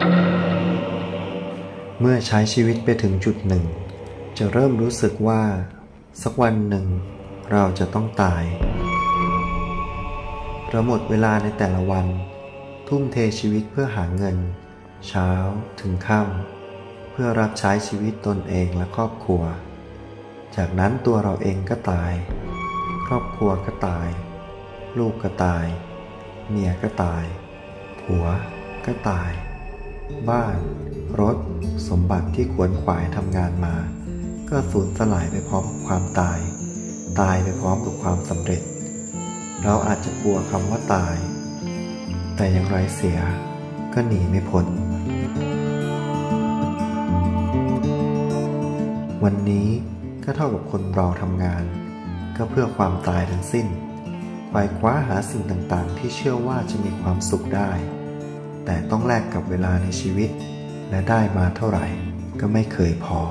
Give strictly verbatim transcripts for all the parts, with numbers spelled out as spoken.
เมื่อใช้ชีวิตไปถึงจุดหนึ่งจะเริ่มรู้สึกว่าสักวันหนึ่งเราจะต้องตายเราหมดเวลาในแต่ละวันทุ่มเทชีวิตเพื่อหาเงินเช้าถึงค่ำเพื่อรับใช้ชีวิตตนเองและครอบครัวจากนั้นตัวเราเองก็ตายครอบครัวก็ตายลูกก็ตายเมียก็ตายผัวก็ตายบ้านรถสมบัติที่ขวนขวายทำงานมาก็สูญสลายไปพร้อมกับความตายตายไปพร้อมกับความสำเร็จเราอาจจะกลัวคำว่าตายแต่อย่างไรเสียก็หนีไม่พ้นวันนี้ก็เท่ากับคนเราทำงานก็เพื่อความตายทั้งสิ้นไขว่คว้าหาสิ่งต่างๆที่เชื่อว่าจะมีความสุขได้แต่ต้องแลกกับเวลาในชีวิตและได้มาเท่าไหร่ก็ไม่เคยพอ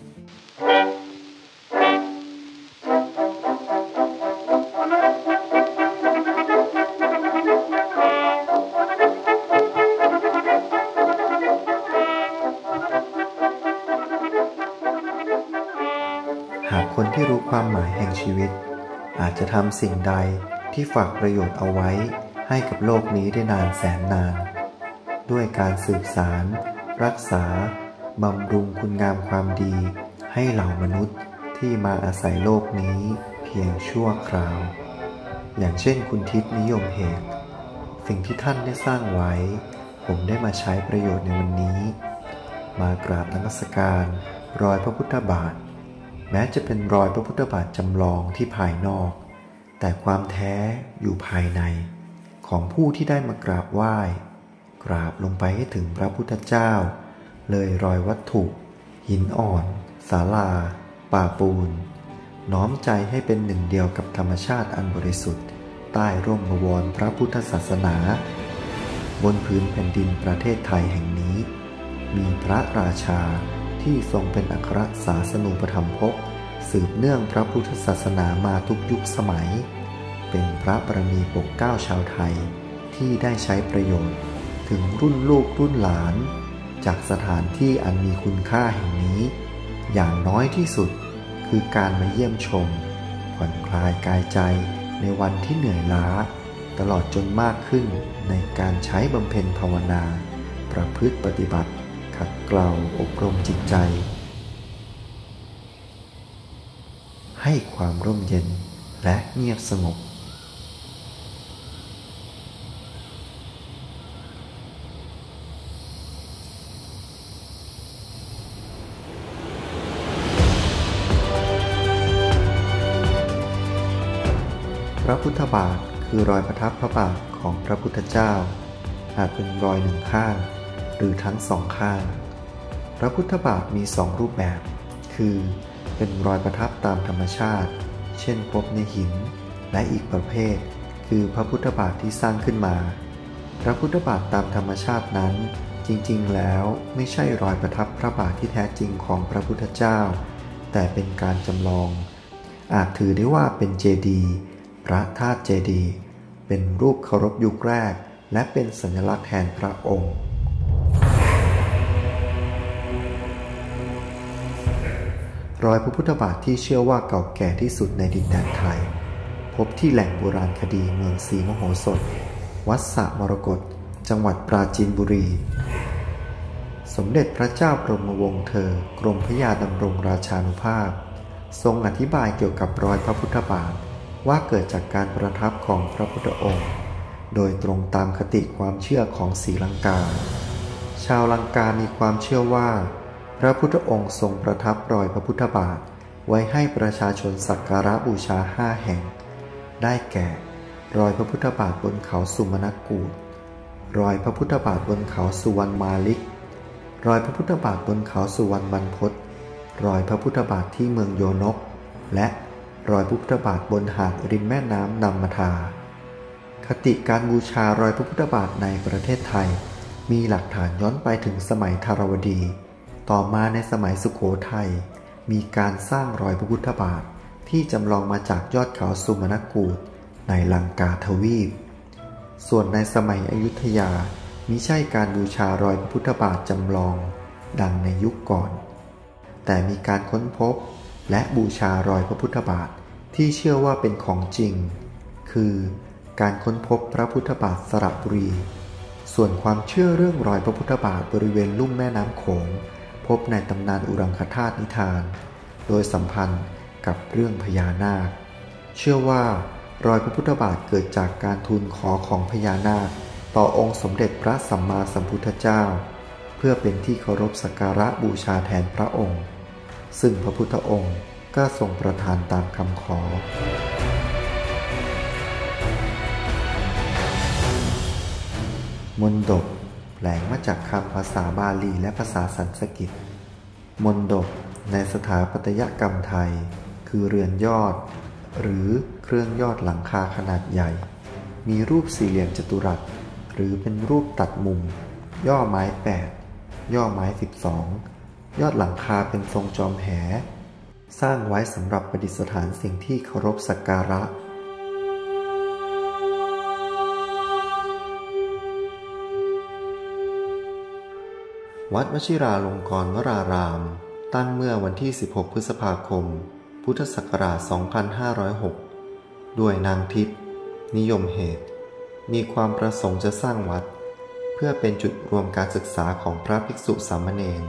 หากคนที่รู้ความหมายแห่งชีวิตอาจจะทำสิ่งใดที่ฝากประโยชน์เอาไว้ให้กับโลกนี้ได้นานแสนนานด้วยการสืบสารรักษาบำรุงคุณงามความดีให้เหล่ามนุษย์ที่มาอาศัยโลกนี้เพียงชั่วคราวอย่างเช่นคุณทิพย์นิยมเหตุสิ่งที่ท่านได้สร้างไว้ผมได้มาใช้ประโยชน์ในวันนี้มากราบนมัสการรอยพระพุทธบาทแม้จะเป็นรอยพระพุทธบาทจำลองที่ภายนอกแต่ความแท้อยู่ภายในของผู้ที่ได้มากราบไหว้กราบลงไปให้ถึงพระพุทธเจ้าเลยรอยวัตถุหินอ่อนศาลาป่าปูนน้อมใจให้เป็นหนึ่งเดียวกับธรรมชาติอันบริสุทธิ์ใต้ร่มบวรพระพุทธศาสนาบนพื้นแผ่นดินประเทศไทยแห่งนี้มีพระราชาที่ทรงเป็นอัครศาสนูปถัมภกสืบเนื่องพระพุทธศาสนามาทุกยุคสมัยเป็นพระบารมีปกเกล้าชาวไทยที่ได้ใช้ประโยชน์ถึงรุ่นลูกรุ่นหลานจากสถานที่อันมีคุณค่าแห่งนี้อย่างน้อยที่สุดคือการมาเยี่ยมชมผ่อนคลายกายใจในวันที่เหนื่อยล้าตลอดจนมากขึ้นในการใช้บำเพ็ญภาวนาประพฤติปฏิบัติขัดเกลาอบรมจิตใจให้ความร่มเย็นและเงียบสงบพระพุทธบาทคือรอยประทับพระบาทของพระพุทธเจ้าอาจเป็นรอยหนึ่งข้างหรือทั้งสองข้างพระพุทธบาทมีสองรูปแบบคือเป็นรอยประทับตามธรรมชาติเช่นพบในหินและอีกประเภทคือพระพุทธบาทที่สร้างขึ้นมาพระพุทธบาทตามธรรมชาตินั้นจริงๆแล้วไม่ใช่รอยประทับพระบาทที่แท้จริงของพระพุทธเจ้าแต่เป็นการจำลองอาจถือได้ว่าเป็นเจดีย์พระธาตุเจดีย์เป็นรูปเคารพยุคแรกและเป็นสัญลักษณ์แทนพระองค์รอยพระพุทธบาทที่เชื่อว่าเก่าแก่ที่สุดในดินแดนไทยพบที่แหล่งโบราณคดีเมืองศรีมโหสถวัดสระมรกตจังหวัดปราจีนบุรีสมเด็จพระเจ้าบรมวงศ์เธอกรมพระยาดำรงราชานุภาพทรงอธิบายเกี่ยวกับรอยพระพุทธบาทว่าเกิดจากการประทับของพระพุทธองค์โดยตรงตามคติความเชื่อของศรีลังกาชาวลังกามีความเชื่อว่าพระพุทธองค์ทรงประทับรอยพระพุทธบาทไว้ให้ประชาชนสักการะบูชาห้าแห่งได้แก่รอยพระพุทธบาทบนเขาสุมนกูฏรอยพระพุทธบาทบนเขาสุวรรณมาลิกรอยพระพุทธบาทบนเขาสุวรรณบรรพตรอยพระพุทธบาทที่เมืองโยนกและรอยพระพุทธบาทบนหาดริมแม่น้ำนำมทาคติการบูชารอยพระพุทธบาทในประเทศไทยมีหลักฐานย้อนไปถึงสมัยธารวดีต่อมาในสมัยสุโขทัยมีการสร้างรอยพระพุทธบาทที่จำลองมาจากยอดเขาสุมนกูฏในลังกาทวีปส่วนในสมัยอยุธยามิใช่การบูชารอยพระพุทธบาทจำลองดังในยุคก่อนแต่มีการค้นพบและบูชารอยพระพุทธบาทที่เชื่อว่าเป็นของจริงคือการค้นพบพระพุทธบาทสระบุรีส่วนความเชื่อเรื่องรอยพระพุทธบาทบริเวณลุ่มแม่น้ำโขงพบในตำนานอุรังคธาตุนิทานโดยสัมพันธ์กับเรื่องพญานาคเชื่อว่ารอยพระพุทธบาทเกิดจากการทูลขอของพญานาคต่อองค์สมเด็จพระสัมมาสัมพุทธเจ้าเพื่อเป็นที่เคารพสักการะบูชาแทนพระองค์ซึ่งพระพุทธองค์ก็ทรงประทานตามคำขอมนดบแปลงมาจากคำภาษาบาลีและภาษาสันสกฤตมนดบในสถาปัตยกรรมไทยคือเรือนยอดหรือเครื่องยอดหลังคาขนาดใหญ่มีรูปสี่เหลี่ยมจัตุรัสหรือเป็นรูปตัดมุมย่อไม้แปดย่อไม้สิบสองยอดหลังคาเป็นทรงจอมแหสร้างไว้สำหรับประดิษฐานสิ่งที่เคารพสักการะวัดวชิราลงกรณ์วรารามตั้งเมื่อวันที่สิบหกพฤษภาคมพุทธศักราชสองพันห้าร้อยหกด้วยนางทิพย์นิยมเหตุมีความประสงค์จะสร้างวัดเพื่อเป็นจุดรวมการศึกษาของพระภิกษุสามเณร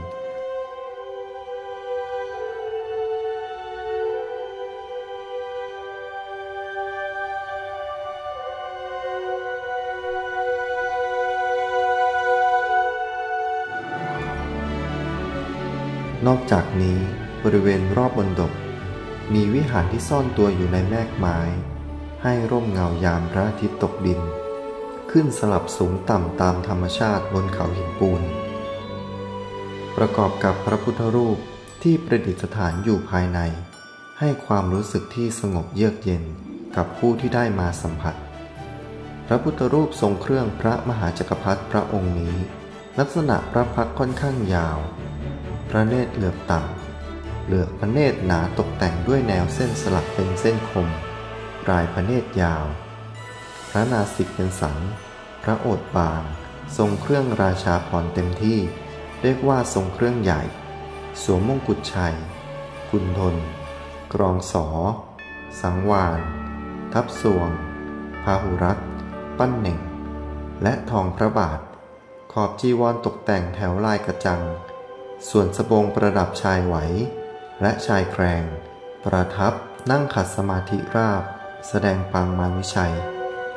นอกจากนี้บริเวณรอบบนดบมีวิหารที่ซ่อนตัวอยู่ในแมกไม้ให้ร่มเงายามพระอาทิตย์ตกดินขึ้นสลับสูงต่ำตามธรรมชาติบนเขาหินปูนประกอบกับพระพุทธรูปที่ประดิษฐานอยู่ภายในให้ความรู้สึกที่สงบเยือกเย็นกับผู้ที่ได้มาสัมผัสพระพุทธรูปทรงเครื่องพระมหาจักรพรรดิพระองค์นี้ลักษณะพระพักตร์ค่อนข้างยาวพระเนตรเหลือบต่ำเหลือกพระเนตรหนาตกแต่งด้วยแนวเส้นสลักเป็นเส้นคมปลายพระเนตรยาวพระนาสิกเป็นสังพระโอษฐ์บางทรงเครื่องราชาภรณ์เต็มที่เรียกว่าทรงเครื่องใหญ่สวมมงกุฎชัยกุณฑลกรองสอสังวาลทับสวงพาหุรัตน์ปั้นเหน่งและทองพระบาทขอบจีวรตกแต่งแถวลายกระจังส่วนสบงประดับชายไหวและชายแครงประทับนั่งขัดสมาธิราบแสดงปางมารวิชัย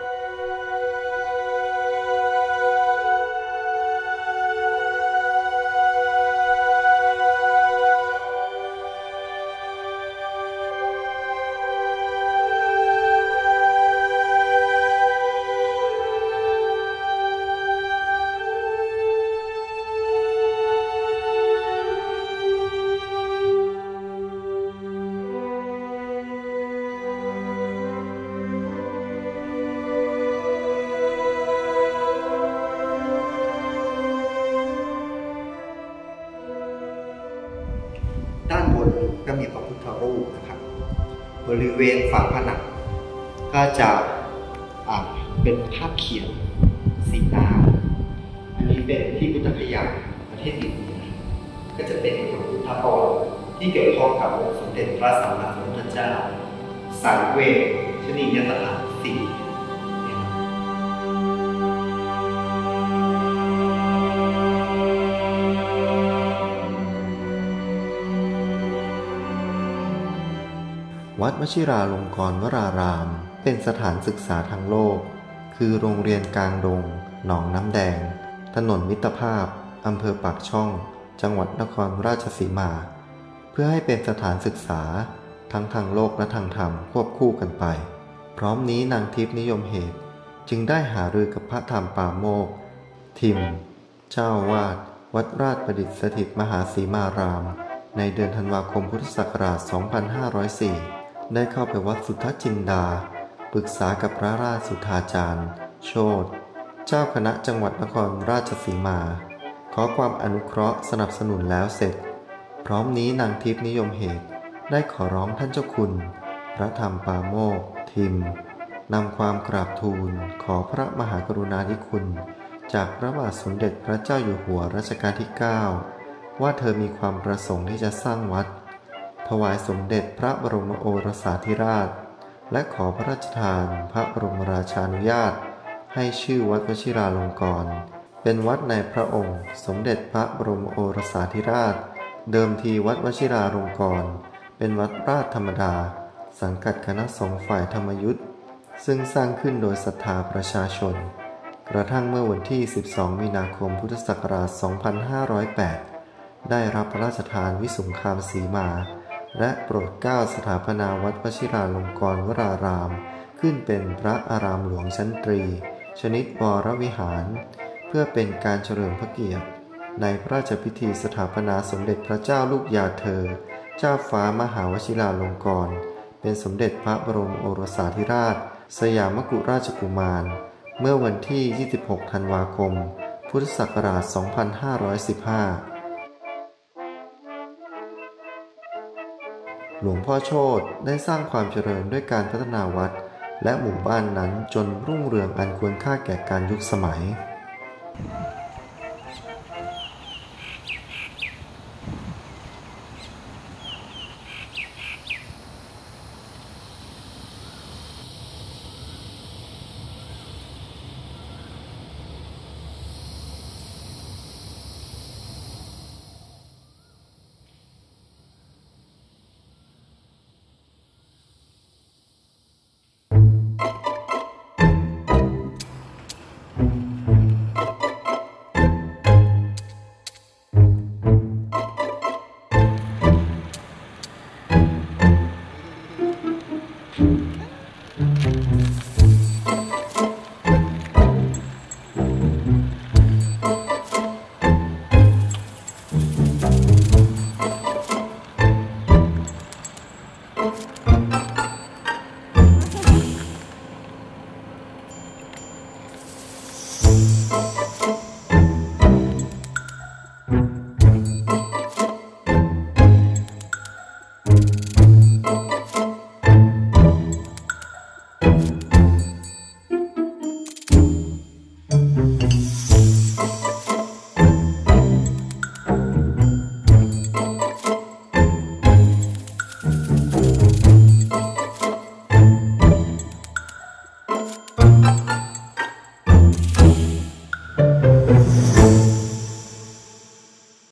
ด้านบนก็มีพระพุทธรูปนะครับบริเวณฝาผนังก็จะเป็นภาพเขียนสีน้ำอันนี้เป็นที่พุทธคยาประเทศอินเดียก็จะเป็นพระพุทธปรที่เกี่ยวข้องกับองค์สมเด็จพระสัมมาสัมพุทธเจ้าสายเวชนียสถานสี่วัดวชิราลงกรณ์วรารามเป็นสถานศึกษาทางโลกคือโรงเรียนกลางดงหนองน้ำแดงถนนมิตรภาพอำเภอปากช่องจังหวัดนครราชสีมาเพื่อให้เป็นสถานศึกษาทั้งทางโลกและทางธรรมควบคู่กันไปพร้อมนี้นางทิพย์นิยมเหตุจึงได้หารือกับพระธรรมปาโมกข์ทิมเจ้าวาดวัดราชประดิษฐสถิตมหาสีมารามในเดือนธันวาคมพุทธศักราชสองพันห้าร้อยสี่ได้เข้าไปวัดสุทธจินดาปรึกษากับพระราชสุทธาจารย์โชติเจ้าคณะจังหวัดนครราชสีมาขอความอนุเคราะห์สนับสนุนแล้วเสร็จพร้อมนี้นางทิพย์นิยมเหตุได้ขอร้องท่านเจ้าคุณพระธรรมปาโมกข์ทิมนำความกราบทูลขอพระมหากรุณาธิคุณจากพระบาทสมเด็จพระเจ้าอยู่หัวรัชกาลที่ เก้า ว่าเธอมีความประสงค์ที่จะสร้างวัดถวายสมเด็จพระบรมโอรสาธิราชและขอพระราชทานพระบรมราชานุญาตให้ชื่อวัดวชิราลงกรณ์เป็นวัดในพระองค์สมเด็จพระบรมโอรสาธิราชเดิมทีวัดวชิราลงกรณ์เป็นวัดราชธรรมดาสังกัดคณะสงฆ์ฝ่ายธรรมยุทธซึ่งสร้างขึ้นโดยศรัทธาประชาชนกระทั่งเมื่อวันที่สิบสองมีนาคมพุทธศักราชสองพันห้าร้อยแปดได้รับพระราชทานวิสุงคามสีมาและโปรดเกล้าสถาปนาวัดวชิราลงกรณ์วรารามขึ้นเป็นพระอารามหลวงชั้นตรีชนิดวรวิหารเพื่อเป็นการเฉลิมพระเกียรติในพระราชพิธีสถาปนาสมเด็จพระเจ้าลูกยาเธอเจ้าฟ้ามหาวชิราลงกรณ์เป็นสมเด็จพระบรมโอรสาธิราชสยามกุฎราชกุมารเมื่อวันที่ยี่สิบหกธันวาคมพุทธศักราชสองพันห้าร้อยสิบห้าหลวงพ่อโชติได้สร้างความเจริญด้วยการพัฒนาวัดและหมู่บ้านนั้นจนรุ่งเรืองอันควรค่าแก่การยุคสมัย